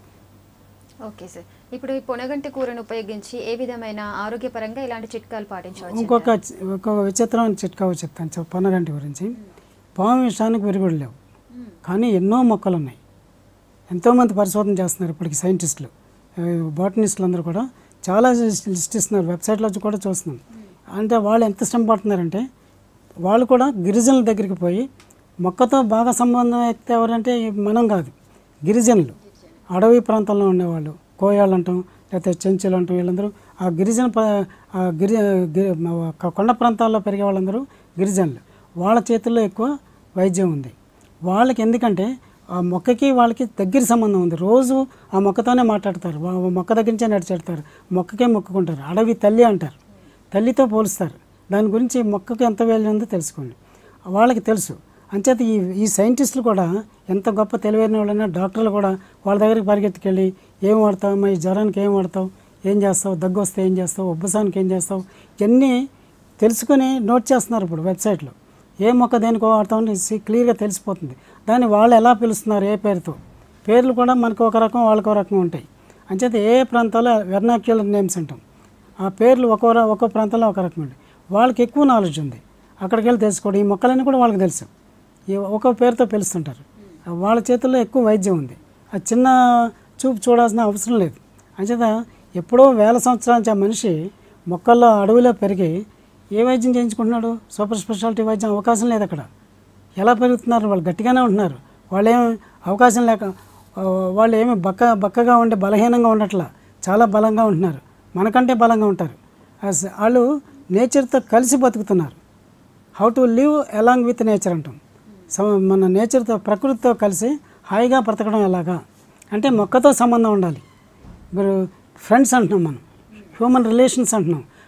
ఓకే సార్, ఇప్పుడు ఈ పొనగంటి కూరను ఉపయోగించి ఏ విధమైన ఆరోగ్యపరంగా ఇలాంటి చిట్కాలు పాటించవచ్చు? ఇంకొక ఒక విచిత్రమైన చిట్కా చెప్తాను పొనగంటి గురించి. పాము విషయానికి విరుగుడు లేవు, కానీ ఎన్నో మొక్కలు ఉన్నాయి. ఎంతోమంది పరిశోధన చేస్తున్నారు ఇప్పటికి సైంటిస్టులు, బాటనిస్టులు అందరూ కూడా చాలా లిస్ట్ ఇస్తున్నారు, వెబ్సైట్లో కూడా చూస్తున్నాం. అంటే వాళ్ళు ఎంత శ్రమ పడుతున్నారంటే వాళ్ళు కూడా గిరిజనుల దగ్గరికి పోయి మొక్కతో బాగా సంబంధం అయితే ఎవరంటే మనం కాదు, గిరిజనులు, అడవి ప్రాంతంలో ఉండేవాళ్ళు, కోయాళ్ళు అంటాం, లేకపోతే చెంచులు అంటాం, వీళ్ళందరూ ఆ గిరిజన గిరి కొండ ప్రాంతాల్లో పెరిగే వాళ్ళందరూ గిరిజనులు. వాళ్ళ చేతుల్లో ఎక్కువ వైద్యం ఉంది వాళ్ళకి. ఎందుకంటే ఆ మొక్కకి వాళ్ళకి దగ్గర సంబంధం ఉంది. రోజు ఆ మొక్కతోనే మాట్లాడతారు, మొక్క దగ్గర నుంచే నడిచెడతారు, మొక్కకే మొక్కుకుంటారు. అడవి తల్లి అంటారు, తల్లితో పోలుస్తారు. దాని గురించి మొక్కకు ఎంత వాల్యూ ఉందో తెలుసుకోండి, వాళ్ళకి తెలుసు. అంచేత ఈ ఈ సైంటిస్టులు కూడా ఎంత గొప్ప తెలివైన వాళ్ళైనా డాక్టర్లు కూడా వాళ్ళ దగ్గరికి పరిగెత్తుకెళ్ళి ఏం వాడతావు, మా ఈ జ్వరానికి ఏం వాడతావు, ఏం చేస్తావు, దగ్గు వస్తే ఏం చేస్తావు, ఉబ్బసానికి ఏం చేస్తావు, ఇవన్నీ తెలుసుకొని నోట్ చేస్తున్నారు. ఇప్పుడు వెబ్సైట్లో ఏ మొక్క దేనికో వాడతామని క్లియర్గా తెలిసిపోతుంది. దాన్ని వాళ్ళు ఎలా పిలుస్తున్నారు, ఏ పేరుతో, పేర్లు కూడా మనకు ఒక రకం వాళ్ళకి ఒక రకం ఉంటాయి. అంచేత ఏ ప్రాంతాల్లో వెర్నాక్యులర్ నేమ్స్ అంటాం, ఆ పేర్లు ఒక్కో ఒక్కో ప్రాంతంలో ఒక రకం ఉంటాయి. వాళ్ళకి ఎక్కువ నాలెడ్జ్ ఉంది, అక్కడికి వెళ్ళి తెలుసుకోవడం. ఈ మొక్కలన్నీ కూడా వాళ్ళకి తెలుసు, ఈ ఒక్కో పేరుతో పిలుస్తుంటారు. వాళ్ళ చేతుల్లో ఎక్కువ వైద్యం ఉంది, అది చిన్న చూపు చూడాల్సిన అవసరం లేదు. అంచేత ఎప్పుడో వేల సంవత్సరాల నుంచి ఆ మనిషి మొక్కల్లో అడవిలో పెరిగి ఏ వైద్యం చేయించుకుంటున్నాడు, సూపర్ స్పెషాలిటీ వైద్యం అవకాశం లేదు అక్కడ. ఎలా పెరుగుతున్నారు వాళ్ళు, గట్టిగానే ఉంటున్నారు. వాళ్ళు ఏమి అవకాశం లేక వాళ్ళు ఏమి బక్క బక్కగా ఉండి బలహీనంగా ఉండట్లా, చాలా బలంగా ఉంటున్నారు, మనకంటే బలంగా ఉంటారు. వాళ్ళు నేచర్తో కలిసి బతుకుతున్నారు. How to live along with nature అంటాం. సో మన నేచర్తో, ప్రకృతితో కలిసి హాయిగా బ్రతకడం ఎలాగా అంటే మొక్కతో సంబంధం ఉండాలి. ఇప్పుడు ఫ్రెండ్స్ అంటున్నాం, మనం హ్యూమన్ రిలేషన్స్ అంటున్నాం.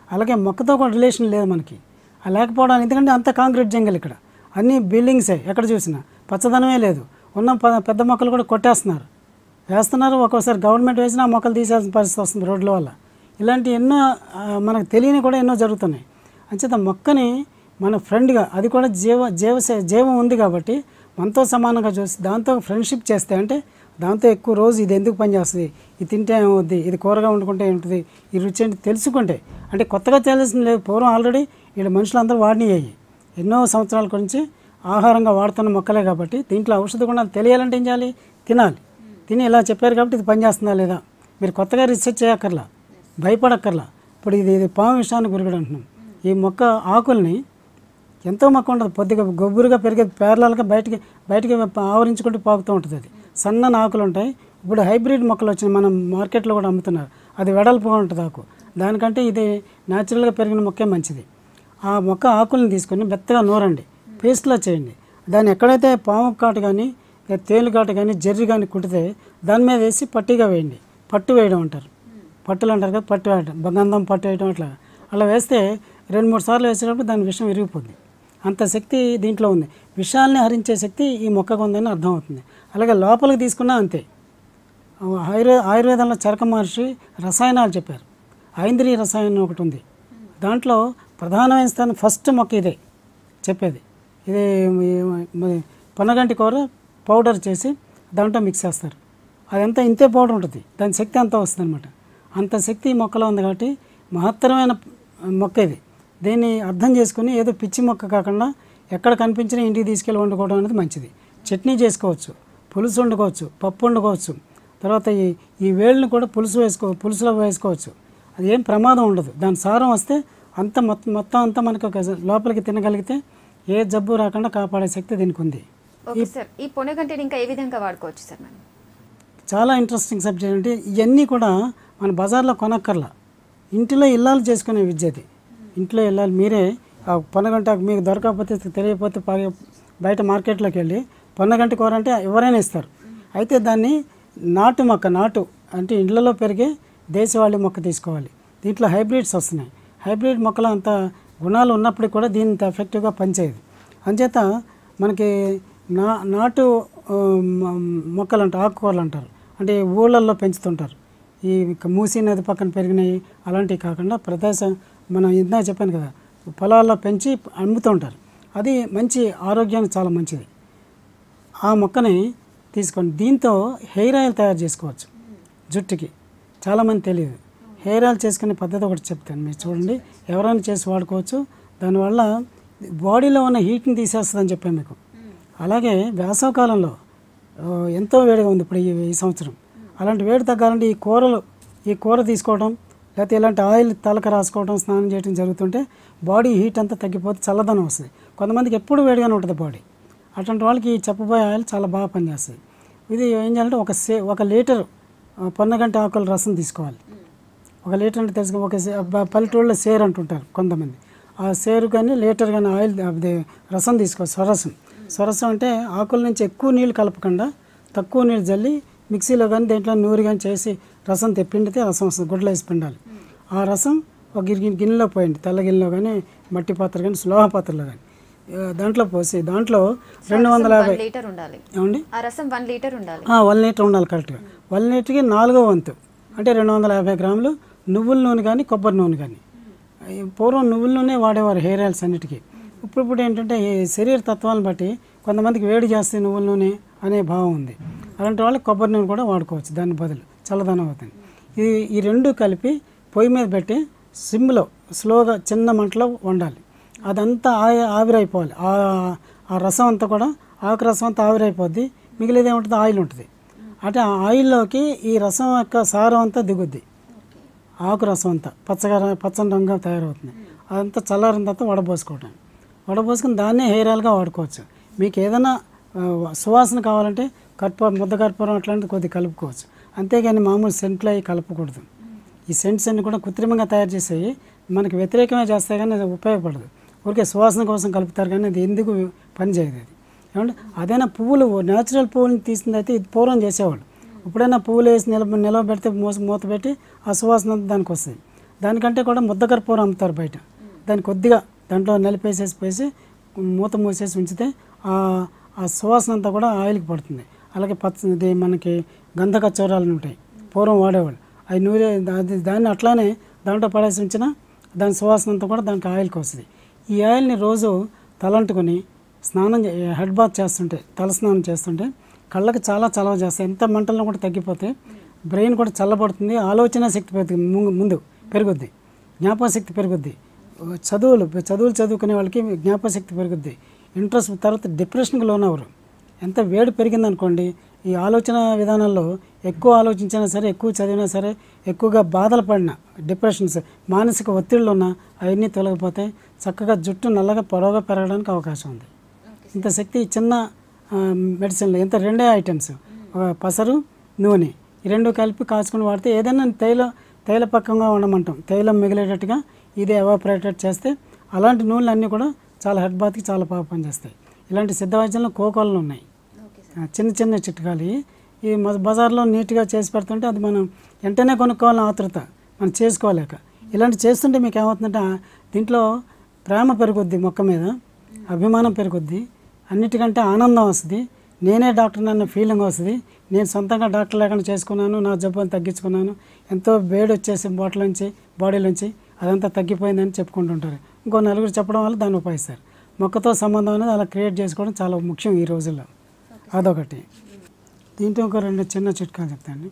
అలాగే మొక్కతో కూడా రిలేషన్ లేదు మనకి. ఆ లేకపోవడానికి ఎందుకంటే అంత కాంక్రీట్ జంగల్ ఇక్కడ, అన్ని బిల్డింగ్సే, ఎక్కడ చూసినా పచ్చదనమే లేదు. ఉన్న ప- పెద్ద మొక్కలు కూడా కొట్టేస్తున్నారు, వేస్తున్నారు. ఒక్కోసారి గవర్నమెంట్ వేసినా ఆ మొక్కలు తీసేయాల్సిన పరిస్థితి వస్తుంది రోడ్ల వల్ల. ఇలాంటి ఎన్నో ఆ, మనకు తెలియని కూడా ఎన్నో జరుగుతున్నాయి. అంచేత మొక్కని మన ఫ్రెండ్గా, అది కూడా జీవ జీవ జీవం ఉంది కాబట్టి మనతో సమానంగా చూసి దాంతో ఫ్రెండ్షిప్ చేస్తే, అంటే దాంతో ఎక్కువ రోజు ఇది ఎందుకు పనిచేస్తుంది, ఇది తింటే ఏమవుద్ది, ఇది కూరగా వండుకుంటే ఏముంటుంది, ఈ రుచి ఏంటి తెలుసుకుంటే, అంటే కొత్తగా తెలిసింది లేదు. పూర్వం ఆల్రెడీ వీళ్ళ మనుషులందరూ వాడినయ్యాయి, ఎన్నో సంవత్సరాల గురించి ఆహారంగా వాడుతున్న మొక్కలే కాబట్టి దీంట్లో ఔషధ గుణాలు తెలియాలంటే ఏం చేయాలి, తినాలి. తిని ఇలా చెప్పారు కాబట్టి ఇది పనిచేస్తుందా లేదా, మీరు కొత్తగా రీసెర్చ్ చేయక్కర్లా, భయపడక్కర్లా. ఇప్పుడు ఇది ఇది పాము విషయానికి గురిగడు అంటున్నాం. ఈ మొక్క ఆకుల్ని ఎంతో మొక్క ఉంటుంది, కొద్దిగా గొబ్బురుగా పెరిగే పేర్లగా బయటికి బయటికి ఆవరించుకుంటూ పాకుతూ ఉంటుంది. అది సన్నని ఆకులు ఉంటాయి. ఇప్పుడు హైబ్రిడ్ మొక్కలు వచ్చినాయి, మనం మార్కెట్లో కూడా అమ్ముతున్నారు. అది వెడల్పుగా ఉంటుంది ఆకు, దానికంటే ఇది న్యాచురల్గా పెరిగిన మొక్కే మంచిది. ఆ మొక్క ఆకుల్ని తీసుకొని మెత్తగా నూరండి, పేస్ట్లా చేయండి. దాన్ని ఎక్కడైతే పాము కాటు కానీ తేలు కాటు కానీ జర్రి కానీ కుట్టితే దాని మీద వేసి పట్టిగా వేయండి. పట్టు వేయడం అంటారు, పట్టులు అంటారు కదా, పట్టు వేయడం, గంధం పట్టు వేయడం, అట్లా అలా వేస్తే రెండు మూడు సార్లు వేసేటప్పుడు దాని విషం విరిగిపోద్ది. అంత శక్తి దీంట్లో ఉంది, విషాల్ని హరించే శక్తి ఈ మొక్కకు ఉందని అర్థమవుతుంది. అలాగే లోపలికి తీసుకున్నా అంతే. ఆయుర్వే ఆయుర్వేదంలో చరక మహర్షి రసాయనాలు చెప్పారు. ఐంద్రియ రసాయనం ఒకటి ఉంది, దాంట్లో ప్రధానమైన స్థానం ఫస్ట్ మొక్క ఇదే చెప్పేది. ఇది పొన్నగంటి కూర పౌడర్ చేసి దాంట్లో మిక్స్ చేస్తారు. అదంతా ఇంతే పౌడర్ ఉంటుంది, దాని శక్తి అంతా వస్తుంది అనమాట. అంత శక్తి ఈ మొక్కలో ఉంది కాబట్టి మహత్తరమైన మొక్క ఇది. దీన్ని అర్థం చేసుకుని ఏదో పిచ్చి మొక్క కాకుండా ఎక్కడ కనిపించినా ఇంటికి తీసుకెళ్ళి వండుకోవడం అనేది మంచిది. చట్నీ చేసుకోవచ్చు, పులుసు వండుకోవచ్చు, పప్పు వండుకోవచ్చు. తర్వాత ఈ ఈ వేళ్ళని కూడా పులుసు వేసుకో పులుసులో వేసుకోవచ్చు. అది ఏం ప్రమాదం ఉండదు. దాని సారం వస్తే అంత మొత్తం మొత్తం అంతా మనకు ఒక లోపలికి తినగలిగితే ఏ జబ్బు రాకుండా కాపాడే శక్తి దీనికి ఉంది. ఓకే సార్, ఈ పొనగంటిని ఇంకా ఏ విధంగా వాడుకోవచ్చు సార్ మనం? చాలా ఇంట్రెస్టింగ్ సబ్జెక్ట్. అంటే ఇవన్నీ కూడా మన బజార్లో కొనక్కర్లా, ఇంటిలో ఇల్లాలు చేసుకునే విద్య అది. ఇంట్లో ఇల్లాలు మీరే ఆ పొన్నగంట మీకు దొరకకపోతే తెలియకపోతే ప- బయట మార్కెట్లోకి వెళ్ళి పొన్నగంటి కూర అంటే ఎవరైనా ఇస్తారు. అయితే దాన్ని నాటు మొక్క, నాటు అంటే ఇళ్లలో పెరిగే దేశవాళీ మొక్క తీసుకోవాలి. దీంట్లో హైబ్రిడ్స్ వస్తున్నాయి. హైబ్రిడ్ మొక్కలు అంత గుణాలు ఉన్నప్పటికీ కూడా దీన్ని ఇంత ఎఫెక్టివ్గా పనిచేయదు. అంచేత మనకి నా నాటు ఆ, మ- మొక్కలు అంటారు, ఆకుకూరలు అంటారు, అంటే ఊళ్ళల్లో పెంచుతుంటారు. ఈ మూసీ నది పక్కన పెరిగినాయి అలాంటివి కాకుండా ప్రదేశం మనం ఇందాక చెప్పాను కదా, పొలాల్లో పెంచి అమ్ముతూ ఉంటారు. అది మంచి ఆరోగ్యానికి చాలా మంచిది. ఆ మొక్కని తీసుకొని దీంతో హెయిర్ ఆయిల్ తయారు చేసుకోవచ్చు జుట్టుకి. చాలామంది తెలియదు. హెయిర్ ఆయిల్ చేసుకునే పద్ధతి ఒకటి చెప్తాను, మీరు చూడండి, ఎవరైనా చేసి వాడుకోవచ్చు. దానివల్ల బాడీలో ఉన్న హీట్ని తీసేస్తుందని చెప్పాను మీకు. అలాగే వేసవకాలంలో ఆ, ఎంతో వేడిగా ఉంది ఇప్పుడు ఈ ఈ సంవత్సరం. అలాంటి వేడి తగ్గాలంటే ఈ కూరలు ఈ కూర తీసుకోవడం, లేకపోతే ఇలాంటి ఆయిల్ తలకు రాసుకోవడం, స్నానం చేయడం జరుగుతుంటే బాడీ హీట్ అంతా తగ్గిపోతే చల్లదనం వస్తుంది. కొంతమందికి ఎప్పుడు వేడిగానే ఉంటుంది బాడీ. అటువంటి వాళ్ళకి ఈ చెప్పబోయే ఆయిల్ చాలా బాగా పనిచేస్తుంది. ఇది ఏం చేయాలంటే ఒక సే ఒక లీటర్ పొన్నగంటి ఆకుల రసం తీసుకోవాలి. ఒక లీటర్ అంటే తెలుసుకో, ఒక సే- బ- పల్లెటూళ్ళలో సేరు అంటుంటారు కొంతమంది. ఆ సేరు కానీ లీటర్ కానీ ఆయిల్ అది రసం తీసుకోవాలి. స్వరసం స్వరసం అంటే ఆకుల నుంచి ఎక్కువ నీళ్ళు కలపకుండా తక్కువ నీళ్ళు జల్లి మిక్సీలో కానీ దేంట్లో నూరి కానీ చేసి రసం తెప్పిండితే రసం వస్తుంది. గుడ్డలో వేసి పిండాలి. ఆ రసం ఒక గిన్నె గిన్నెలో పోయండి, తెల్ల గిన్నెలో కానీ మట్టి పాత్ర కానీ లోహ పాత్రలో కానీ దాంట్లో పోసి దాంట్లో రెండు వందల యాభై వన్ లీటర్ ఉండాలి. ఏమండి ఆ రసం వన్ లీటర్ ఉండాలి. వన్ లీటర్ ఉండాలి కరెక్ట్గా. వన్ లీటర్కి నాలుగో వంతు అంటే రెండు వందల యాభై గ్రాములు నువ్వుల నూనె కానీ కొబ్బరి నూనె కానీ. పూర్వం నువ్వుల నూనె వాడేవారు హెయిర్ ఆయిల్స్ అన్నిటికీ. ఇప్పుడు ఇప్పుడు ఏంటంటే ఈ శరీర తత్వాలను బట్టి కొంతమందికి వేడి చేస్తే నువ్వుల నూనె అనే భావం ఉంది. అలాంటి వాళ్ళకి కొబ్బరి నూనె కూడా వాడుకోవచ్చు, దాని బదులు చల్లదనం అవుతుంది. ఈ ఈ రెండు కలిపి పొయ్యి మీద పెట్టి సిమ్లో స్లోగా చిన్న మంటలో వండాలి. అదంతా ఆ ఆవిరైపోవాలి. ఆ ఆ రసం అంతా కూడా ఆకు రసం అంతా ఆవిరైపోద్ది. మిగిలిది ఏముంటుంది, ఆయిల్ ఉంటుంది. అంటే ఆ ఆయిల్లోకి ఈ రసం యొక్క సారం అంతా దిగుద్ది. ఆకు రసం అంతా పచ్చగా పచ్చని రంగుగా తయారవుతుంది. అదంతా చల్లారిన తర్వాత వడబోసుకోవటం. వడబోసుకుని దాన్నే హెయిర్ ఆయిల్గా వాడుకోవచ్చు. మీకు ఏదైనా ఆ, సువాసన కావాలంటే కర్పూరం, ముద్ద కర్పూరం అట్లాంటిది కొద్దిగా కలుపుకోవచ్చు. అంతేగాని మామూలు సెంట్లు అవి కలపకూడదు. ఈ సెంట్స్ అన్ని కూడా కృత్రిమంగా తయారు చేసేవి మనకి వ్యతిరేకమే చేస్తాయి, కానీ అది ఉపయోగపడదు. ఊరికే సువాసన కోసం కలుపుతారు, కానీ అది ఎందుకు పని చేయదు. అది ఏమంటే అదైనా పువ్వులు న్యాచురల్ పువ్వుని తీసింది అయితే ఇది పూర్వం చేసేవాళ్ళు. ఇప్పుడైనా పువ్వులు వేసి నిలబ నిలబెడితే మోస మూత పెట్టి ఆ సువాసన అంతా దానికి వస్తుంది. దానికంటే కూడా ముద్దకర్పూరం అమ్ముతారు బయట. దాన్ని కొద్దిగా దాంట్లో నలిపేసేసి వేసి మూత మూసేసి ఉంచితే ఆ సువాసన అంతా కూడా ఆయిల్కి పడుతుంది. అలాగే పచ్చ ఇది మనకి గంధకచ్చోరాలు ఉంటాయి, పూర్వం వాడేవాళ్ళు, అవి నూనె అది దాన్ని అట్లానే దాంట్లో పడేసి ఉంచిన దాని సువాసన అంతా కూడా దానికి ఆయిల్కి వస్తుంది. ఈ ఆయిల్ని రోజు తలంటుకొని స్నానం హెడ్ బాత్ చేస్తుంటే, తల స్నానం చేస్తుంటే కళ్ళకి చాలా చలవ చేస్తాయి. ఎంత మంటలను కూడా తగ్గిపోతే బ్రెయిన్ కూడా చల్లబడుతుంది, ఆలోచన శక్తి పెరుగుతుంది, ముందు పెరుగుద్ది, జ్ఞాపకశక్తి పెరుగుద్ది, చదువులు చదువులు చదువుకునే వాళ్ళకి జ్ఞాపకశక్తి పెరుగుద్ది, ఇంట్రెస్ట్. తర్వాత డిప్రెషన్కి లోనవరు. ఎంత వేడి పెరిగిందనుకోండి, ఈ ఆలోచన విధానాల్లో ఎక్కువ ఆలోచించినా సరే, ఎక్కువ చదివినా సరే, ఎక్కువగా బాధలు పడినా, డిప్రెషన్స్, మానసిక ఒత్తిళ్ళు ఉన్నా అవన్నీ తొలగిపోతే చక్కగా జుట్టు నల్లగా పొడవుగా పెరగడానికి అవకాశం ఉంది. ఇంత శక్తి చిన్న మెడిసిన్లో ఇంత రెండే ఐటమ్స్, పసరు, నూనె, ఈ రెండు కలిపి కాచుకుని వాడితే ఏదైనా తైల తైలపక్కంగా ఉండమంటాం, తైలం మిగిలేటట్టుగా ఇదే ఎవాపరేటెడ్ చేస్తే అలాంటి నూనెలు అన్నీ కూడా చాలా హెడ్ బాత్కి చాలా బాగా పనిచేస్తాయి. ఇలాంటి సిద్ధ వైద్యంలో కోకోళ్ళు ఉన్నాయి, చిన్న చిన్న చిట్కాలు. ఈ బజార్లో నీట్గా చేసి పెడుతుంటే అది మనం వెంటనే కొనుక్కోవాలని ఆతృత, మనం చేసుకోలేక. ఇలాంటి చేస్తుంటే మీకు ఏమవుతుందంటే దీంట్లో ప్రేమ పెరుగుద్ది, మొక్క మీద అభిమానం పెరుగుద్ది, అన్నిటికంటే ఆనందం వస్తుంది, నేనే డాక్టర్ అన్న ఫీలింగ్ వస్తుంది. నేను సొంతంగా డాక్టర్ లేకుండా చేసుకున్నాను, నా జబ్బుని తగ్గించుకున్నాను, ఎంతో వేడి వచ్చేసి బాటిలోంచి బాడీలోంచి అదంతా తగ్గిపోయిందని చెప్పుకుంటుంటారు. ఇంకో నలుగురు చెప్పడం వల్ల దాన్ని ఉపయోగిస్తారు. మొక్కతో సంబంధం అనేది అలా క్రియేట్ చేసుకోవడం చాలా ముఖ్యం ఈ రోజుల్లో. అదొకటి. దీంట్లో ఒక రెండు చిన్న చిట్కాలు చెప్తాను.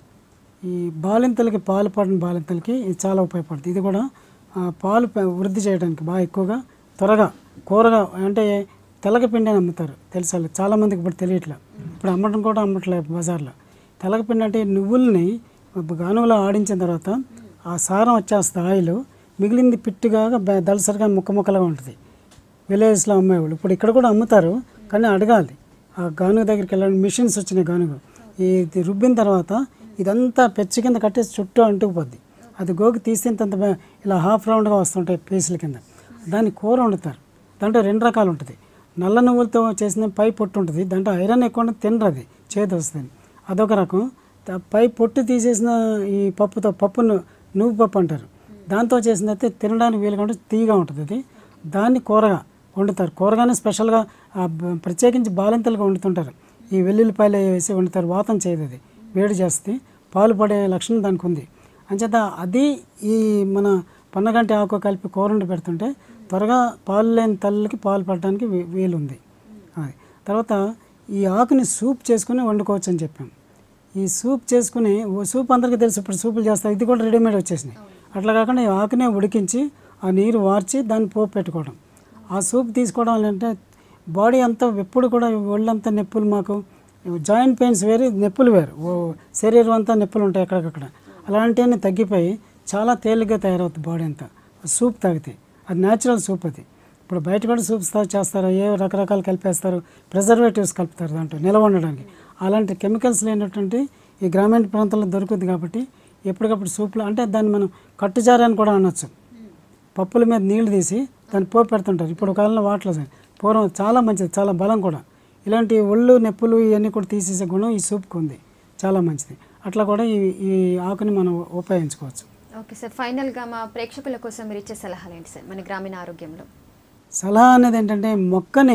ఈ బాలింతలకి, పాలు పడిన బాలింతలకి ఇది చాలా ఉపయోగపడుతుంది. ఇది కూడా పాలు వృద్ధి చేయడానికి బాగా ఎక్కువగా త్వరగా కూరగా, అంటే తెలగపిండి అని అమ్ముతారు, తెలుసా? చాలామందికి ఇప్పుడు తెలియట్లే, ఇప్పుడు అమ్మటం కూడా అమ్మట్లేదు బజార్లో. తెలగపిండి అంటే నువ్వుల్ని గానుగలో ఆడించిన తర్వాత ఆ సారం వచ్చేస్తుంది, ఆయిల్ మిగిలింది పిట్టుగా దళసరిగా ముక్క ముక్కలుగా ఉంటుంది. విలేజ్లో అమ్మేవాళ్ళు ఇప్పుడు ఇక్కడ కూడా అమ్ముతారు, కానీ అడగాలి. ఆ గానుగ దగ్గరికి వెళ్ళాలి, మిషన్స్ వచ్చినాయి గానుగ. ఇది రుబ్బిన తర్వాత ఇదంతా పెచ్చి కింద కట్టేసి చుట్టూ అంటుకుపోద్ది. అది గోకి తీసేంత ఇలా హాఫ్ రౌండ్గా వస్తుంటాయి పీసుల కింద. దాన్ని కూర వండుతారు. దాంట్లో రెండు రకాలు ఉంటుంది. నల్ల నువ్వులతో చేసిన పై పొట్టు ఉంటుంది, దాంట్లో ఐరన్ ఎక్కువ ఉంటుంది, తినరు, అది చేతి వస్తుంది. అదొక రకం. పై పొట్టు తీసేసిన ఈ పప్పుతో, పప్పును నువ్వు పప్పు అంటారు, దాంతో చేసినైతే తినడానికి వీలుగా ఉంటుంది, తీయగా ఉంటుంది. అది దాన్ని కూరగా వండుతారు. కూరగానే స్పెషల్గా ప్రత్యేకించి బాలింతలుగా వండుతుంటారు. ఈ వెల్లుల్లిపాయలు వేసి వండుతారు. వాతం చేయదు, అది వేడి చేస్తుంది, పాలు పడే లక్షణం దానికి ఉంది. అంచేత అది ఈ మన పన్నగంటి ఆకు కలిపి కూర వండి పెడుతుంటే త్వరగా పాలు లేని తల్లికి పాలు పడడానికి వీలుంది. అది తర్వాత ఈ ఆకుని సూప్ చేసుకుని వండుకోవచ్చు అని చెప్పాం. ఈ సూప్ చేసుకుని, సూప్ అందరికీ తెలుసు, ఇప్పుడు సూపులు చేస్తారు, ఇది కూడా రెడీమేడ్ వచ్చేసినాయి. అట్లా కాకుండా ఈ ఆకునే ఉడికించి ఆ నీరు వార్చి దాన్ని పోపు పెట్టుకోవడం. ఆ సూప్ తీసుకోవడం అంటే బాడీ అంతా ఎప్పుడు కూడా ఒళ్ళంతా నొప్పులు, మాకు జాయింట్ పెయిన్స్ వేరు, నొప్పులు వేరు, ఓ శరీరం అంతా నొప్పులు ఉంటాయి ఎక్కడికక్కడ, అలాంటివన్నీ తగ్గిపోయి చాలా తేలిగ్గా తయారవుతుంది బాడీ అంతా సూప్ తాగితే. అది న్యాచురల్ సూప్. అది ఇప్పుడు బయట కూడా సూప్స్ చేస్తారు, ఏ రకరకాలు కలిపేస్తారు, ప్రిజర్వేటివ్స్ కలుపుతారు దాంట్లో నిల్వ ఉండడానికి. అలాంటి కెమికల్స్ లేనటువంటి ఈ గ్రామీణ ప్రాంతాల్లో దొరుకుతుంది కాబట్టి ఎప్పటికప్పుడు సూప్లు, అంటే దాన్ని మనం కట్టుజారని కూడా అనొచ్చు. పప్పుల మీద నీళ్లు తీసి దాన్ని పోపు పెడుతుంటారు. ఇప్పుడు కాలంలో వాటిలో పూర్వం చాలా మంచిది, చాలా బలం కూడా. ఇలాంటి ఒళ్ళు నొప్పులు ఇవన్నీ కూడా తీసేసే గుణం ఈ సూప్కి ఉంది, చాలా మంచిది. అట్లా కూడా ఈ ఈ ఆకుని మనం ఉపయోగించుకోవచ్చు. ఓకే సార్, ఫైనల్గా మా ప్రేక్షకుల కోసం మీరు ఇచ్చే సలహాలు ఏంటి సార్ మన గ్రామీణ ఆరోగ్యంలో? సలహా అనేది ఏంటంటే మొక్కని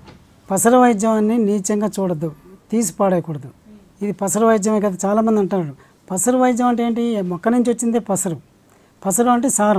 పసర వైద్యం అని నీచంగా చూడద్దు, తీసి పాడేయకూడదు. ఇది పసర వైద్యమే కదా, చాలామంది అంటారు. పసరు వైద్యం అంటే ఏంటి? మొక్క నుంచి వచ్చిందే పసరు. పసరు అంటే సారం,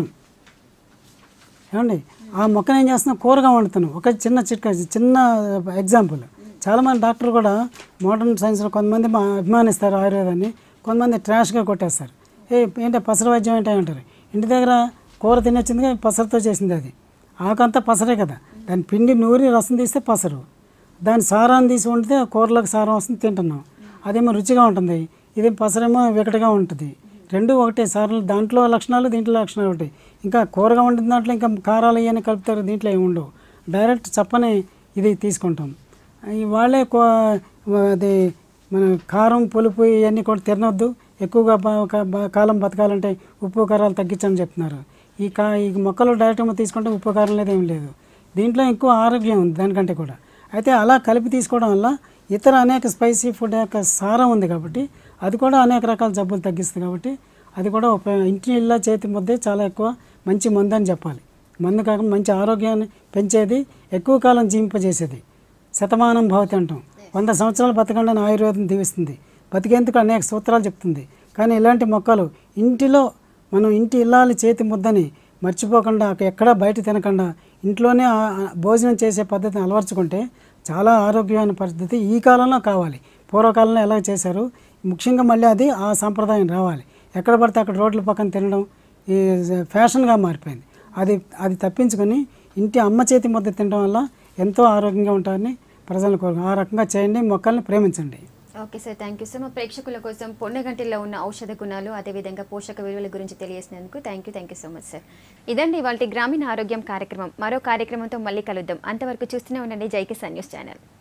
ఏమండి? ఆ మొక్కను ఏం చేస్తున్నాం, కూరగా వండుతున్నాం. ఒక చిన్న చిట్కా, చిన్న ఎగ్జాంపుల్. చాలామంది డాక్టర్ కూడా మోడర్న్ సైన్స్లో కొంతమంది మా అభిమానిస్తారు ఆయుర్వేదాన్ని, కొంతమంది ట్రాష్గా కొట్టేస్తారు. ఏ ఏంటంటే పసరు వైద్యం ఏంటి అంటారు. ఇంటి దగ్గర కూర తినొచ్చిందిగా పసరుతో చేసింది, అది ఆకంతా పసరే కదా, దాని పిండి నూరి రసం తీస్తే పసరు, దాని సారాన్ని తీసి వండితే కూరలోకి సారం వస్తుంది, తింటున్నాం. అదేమో రుచిగా ఉంటుంది, ఇదేం పసరేమో వికటగా ఉంటుంది. రెండు ఒకటే సార్లు, దాంట్లో లక్షణాలు దీంట్లో లక్షణాలు ఉంటాయి. ఇంకా కూరగా వండిన దాంట్లో ఇంకా కారాలు ఇవన్నీ కలుపుతారు, దీంట్లో ఏమి ఉండవు. డైరెక్ట్ చప్పని ఇది తీసుకుంటాం. వాళ్ళే అది మన కారం పులుపు ఇవన్నీ కూడా తినొద్దు, ఎక్కువగా కాలం బతకాలంటే ఉప్పు కారాలు తగ్గించని చెప్తున్నారు. ఈ కా ఈ మొక్కలు డైరెక్ట్ తీసుకుంటే ఉప్పు కారం లేదు, ఏం లేదు. దీంట్లో ఎక్కువ ఆరోగ్యం ఉంది దానికంటే కూడా. అయితే అలా కలిపి తీసుకోవడం వల్ల ఇతర అనేక స్పైసీ ఫుడ్ యొక్క సారం ఉంది కాబట్టి అది కూడా అనేక రకాల జబ్బులు తగ్గిస్తుంది కాబట్టి అది కూడా ఉపయోగం. ఇంటి ఇళ్ళ చేతి ముద్దే చాలా ఎక్కువ మంచి మందు అని చెప్పాలి. మందు కాకుండా మంచి ఆరోగ్యాన్ని పెంచేది, ఎక్కువ కాలం జీవింపజేసేది. శతమానం భవతి అంటాం, వంద సంవత్సరాలు బతకండి అని ఆయుర్వేదం దీవిస్తుంది. బతికేందుకు అనేక సూత్రాలు చెప్తుంది. కానీ ఇలాంటి మొక్కలు ఇంటిలో మనం ఇంటి ఇల్లాలి చేతి ముద్దని మర్చిపోకుండా ఎక్కడా బయట తినకుండా ఇంట్లోనే భోజనం చేసే పద్ధతిని అలవర్చుకుంటే చాలా ఆరోగ్యమైన పద్ధతి ఈ కాలంలో కావాలి. పూర్వకాలంలో ఎలా చేశారు, ముఖ్యంగా మళ్ళీ అది ఆ సంప్రదాయం రావాలి. ఎక్కడ పడితే అక్కడ రోడ్ల పక్కన తినడం ఈ ఫ్యాషన్గా మారిపోయింది. అది అది తప్పించుకొని ఇంటి అమ్మ చేతి ముద్ద తినడం వల్ల ఎంతో ఆరోగ్యంగా ఉంటారని ప్రజలు కోరు. ఆ రకంగా చేయండి, మొక్కల్ని ప్రేమించండి. Okay sir, thank you sir. మా ప్రేక్షకుల కోసం పొన్నగంటిలో ఉన్న ఔషధ గుణాలు అదేవిధంగా పోషక విలువల గురించి తెలియజేసినందుకు thank you thank you so much sir. ఇదండి ఇవాళ గ్రామీణ ఆరోగ్యం కార్యక్రమం. మరో కార్యక్రమంతో మళ్ళీ కలుద్దాం. అంతవరకు చూస్తూనే ఉండండి జై కిసాన్ న్యూస్ ఛానల్.